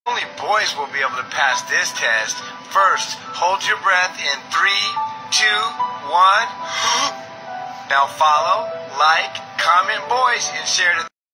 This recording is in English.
Only boys will be able to pass this test. First, hold your breath in 3, 2, 1. Now follow, like, comment boys, and share to